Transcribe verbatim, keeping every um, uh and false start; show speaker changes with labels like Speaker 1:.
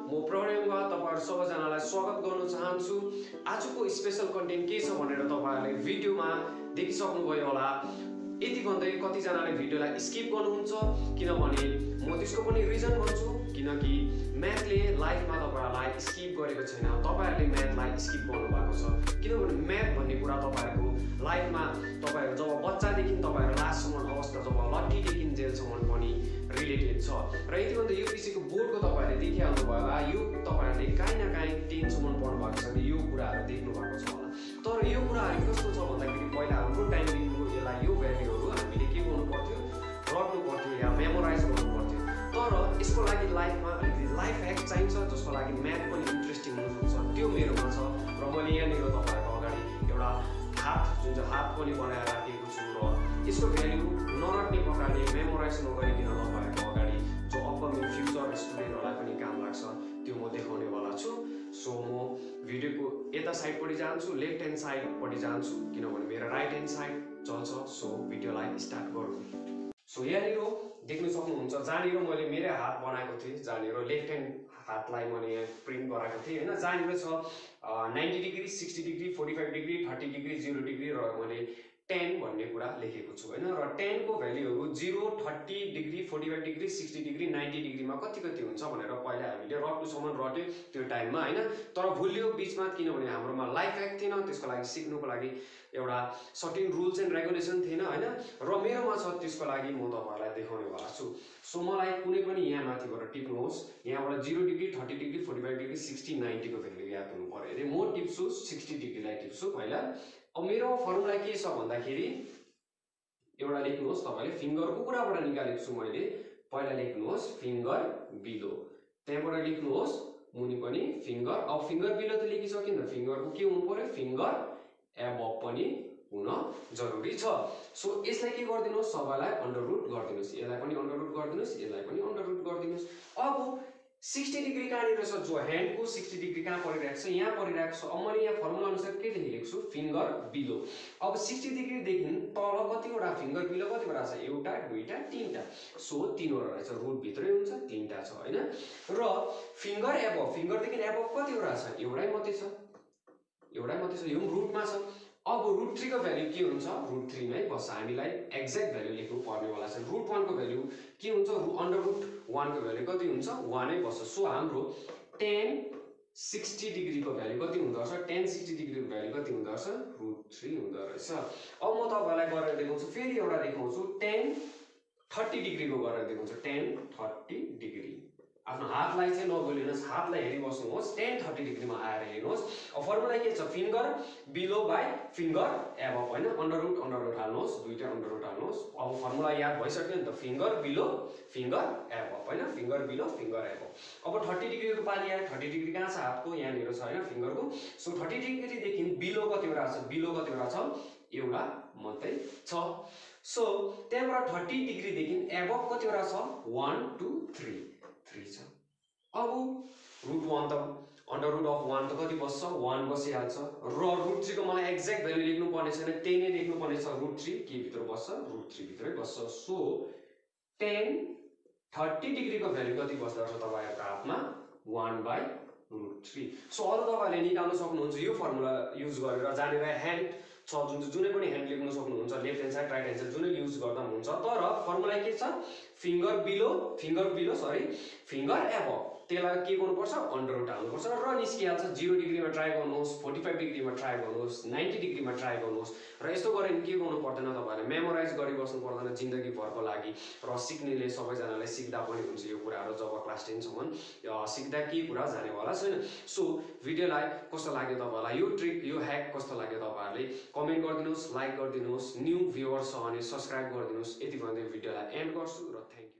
Speaker 1: म प्रोग्राममा तपाईहरु सबैजनालाई स्वागत गर्न चाहन्छु। आजको स्पेशल कन्टेन्ट के छ भनेर तपाईहरुले भिडियोमा देखिसक्नुभयो होला। यति भन्दै कति जनाले भिडियोलाई स्किप गर्नुहुन्छ किनभने म त्यसको पनि रिजन भन्छु किनकि म्याथले लाइफमा तपाईहरुलाई स्किप गरेको छैन। तपाईहरुले म्याथलाई स्किप गर्नु भएको छ किनभने म्याथ भन्ने कुरा तपाईहरुको लाइफमा तपाईहरु जब बच्चादेखि तपाईहरु लास्टसम्म अवस्था जब लट्ठीदेखि जेलसम्म पनि रिलेटेड छ र यति भन्दा युपिएससीको बोर्डको तपाईहरुले देखिहाल्नु भयो होला। यो तपाईहरुले काहीँ न काहीँ टेन सम्म पढ्नु भएको छ भने यो कुराहरु देख्नु भएको छ होला। तर यो कुराहरु कस्तो छ भन्दाखेरि पहिला हाम्रो टाइमदेखिको यसलाई यो भ्यालुहरु हामीले के गर्नु पर्थ्यो, रट्नु पर्थ्यो या मेमोराइज गर्नु पर्थ्यो। तर यसको लागि लाइफमा अलिकति लाइफ ह्याक चाहिन्छ जसको लागि म्याथ पनि इन्ट्रेस्टिङ हुन सक्छ। त्यो मेरोमा छ र मैले यहाँनिर तपाईहरुको अगाडि एउटा हात जुन चाहिँ हात पनि बनाएर राखेको छु र यसको भ्यालु नरट्ने प्रकारले मेमोराइज नगरिकन तपाईहरुको अगाडि जो अपकमिङ फ्युचर स्टुडेन्टहरुलाई पनि काम लाग्छ त्यो म देखाउने वाला छु। सो म भिडियोको यता साइडपट्टि जान्छु, लेफ्ट ह्यान्ड साइडपट्टि जान्छु किनभने मेरो राइट ह्यान्ड साइड चल्छ। सो भिडियोलाई स्टार्ट गरौँ। सो यहाँनिर देख्न सक्नुहुन्छ जहाँनिर मैले मेरो हात बनाएको थिएँ, जहाँनिर लेफ्ट ह्यान्ड हातलाई मैले यहाँ प्रिन्ट गराएको थिएँ होइन। जहाँनिर छ ninety degree, sixty degree, forty five degree, thirty degree, zero degree र मैले टेन भन्ने कुरा लेखेको छु होइन। र टेन को भ्यालुहरु zero, thirty degree, forty five degree, sixty degree, ninety डिग्रीमा कति कति हुन्छ भनेर पहिला हामीले रट्नुसम्म रट्यो त्यो टाइममा होइन। तर भुलियो बिचमा किनभने हाम्रोमा लाइफ ह्याक थिएन, त्यसको लागि सिक्नुको लागि एउटा सर्टेन रुल्स एन्ड रेगुलेसन थिएन होइन। र मेरोमा छ त्यसको लागि म तपाईहरुलाई देखाउने वाला छु। सो मलाई कुनै पनि यहाँ माथिबाट टिप्नुहोस्, यहाँबाट zero degree, thirty degree, forty five degree, sixty, ninety को भ्यालु याद हुनु पर्यो अरे। म टिप्छु सिक्सटी डिग्रीलाई टिप्छु पहिला। अब मेरो फर्मुला के छ भन्दाखेरि एउटा लेख्नुहोस् तपाईले, फिंगरको कुराबाट निकालेको छु मैले। पहिला लेख्नुहोस् फिंगर बिलो, त्यहाँबाट लेख्नुहोस् मुनि पनि फिंगर। अब फिंगर बिलो त लेखिसक्यो नि त, फिंगरको के हुनु पर्यो, फिंगर एबभ पनि हुन जरुरी छ। सो यसलाई के गर्दिनुस्, सबैलाई अन्डर रुट गर्दिनुस्, यसलाई पनि अन्डर रुट गर्दिनुस्, यसलाई पनि अन्डर रुट गर्दिनुस्। अब सिक्सटी डिग्री कहाँनिर छ, जो ह्यान्डको सिक्सटी डिग्री कहाँ परिरहेको छ, यहाँ परिरहेको छ। अब मैले यहाँ फर्मुला अनुसार के लेखेको छु, फिंगर बिलो। अब सिक्सटी डिग्री देखि तल कतिवटा फिंगर बिलो कतिवटा छ, एउटा, दुईटा, तीनटा। सो तीनवटा रहेछ, रुट भित्रै हुन्छ, तीनटा छ हैन। र फिंगर एबभ, फिंगर देखि एबभ कतिवटा छ, एउटै मात्रै छ, एउटै मात्रै छ, यो रुटमा छ। अब रुट थ्री को भ्यालु के हुन्छ, रुट थ्री मै बस हामीलाई एक्ज्याक्ट भ्यालु लेख्नु पर्ने वाला छ। रुट वन को भ्यालु के हुन्छ, अन्डर रुट वन को भ्यालु कति हुन्छ, वन नै बस्छ। सो हाम्रो टेन सिक्सटी डिग्री को भ्यालु कति हुँदो रहेछ, टेन सिक्सटी डिग्री को भ्यालु कति हुँदो रहेछ, रुट थ्री हुँदो रहेछ। अब म तपाईहरुलाई गरेर देखाउँछु, फेरि एउटा देखाउँछु टेन थर्टी डिग्री को गरेर देखाउँछु, टेन थर्टी डिग्री। आफ्नो हातलाई चाहिँ नभुलिनुहोस्, हातलाई हेरि बस्नुहोस्, टेन थर्टी डिग्रीमा आएर हेर्नुहोस्। अब फर्मुला के छ, finger below by finger above हैन, अन्डर रुट अन्डर रुट हाल्नुहोस्, दुईटा अन्डर रुट हाल्नुहोस्। अब फर्मुला याद भइसक्यो नि त, फिंगर बिलो फिंगर एबभ हैन, फिंगर बिलो फिंगर एबभ। अब थर्टी डिग्री को पाली आयो, थर्टी डिग्री कहाँ छ हातको, यहाँनिर छ हैन फिंगरको। सो थर्टी डिग्री देखि बिलो कतिवटा छ, बिलो कतिवटा छ, एउटा मात्रै छ। सो त्यहाँबाट थर्टी डिग्री देखि एबभ कतिवटा छ, वन टू थ्री, थ्री छ। अब रुट वन त अन्डर रुट अफ वन त कति बस्छ, वन बसिहाल्छ। र रुट थ्री को मलाई एक्ज्याक्ट भ्यालु लेख्नु पर्ने छैन, टेन नै लेख्नु पर्ने छ। रुट थ्री के भित्र बस्छ, रुट थ्री भित्रै बस्छ। सो टेन थर्टी डिग्री को भ्यालु कति बस्दो रहेछ तपाईहरुको हातमा, one by root three. So अरु तपाईहरुले निकाल्न सक्नुहुन्छ यो फर्मुला युज गरेर, जहाँनिर ह्यान्ड छ जुन चाहिँ जुनै पनि ह्यान्ड लेख्न सक्नुहुन्छ, left hand side right hand side जुनै युज गर्दा हुन्छ। तर फर्मुला के छ, finger below finger below sorry finger above, त्यसलाई के गर्नुपर्छ, अन्डर रुट हाल्नुपर्छ र निस्किहाल्छ। जिरो डिग्रीमा ट्राई गर्नुहोस्, फोर्टी फाइभ डिग्रीमा ट्राई गर्नुहोस्, नाइन्टी डिग्रीमा ट्राई गर्नुहोस्। र यस्तो गरेर के गर्नु पर्दैन, तपाईहरुले मेमोराइज गरि बस्नु पर्दैन जिन्दगी भरको लागि। र सिक्नेले सबैजनाले सिक्दा पनि हुन्छ यो कुराहरु, जब क्लास टेन सम्म सिक्दा के कुरा जानेवाला छैन। सो भिडियोलाई कस्तो लाग्यो तपाईहरुलाई, यो ट्रिक यो ह्याक कस्तो लाग्यो तपाईहरुले कमेन्ट गरिदिनुस्, लाइक गरिदिनुस्, न्यू भ्युअर्स छ भने सब्स्क्राइब गरिदिनुस्। यति भन्दै भिडियोलाई एन्ड गर्छु र थ्यांक यू।